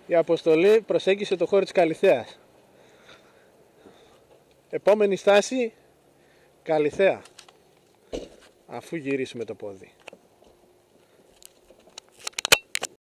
η αποστολή προσέγγισε το χώρο της Καλιθέας. Επόμενη στάση, Καλιθέα, αφού γυρίσουμε το πόδι.